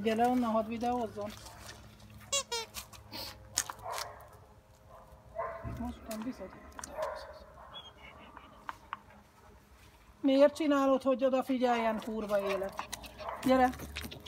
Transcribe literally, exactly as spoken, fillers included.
Gyere onnan, hadd videózzon. Most nem viszed? Miért csinálod, hogy odafigyeljen, kurva élet? Gyere!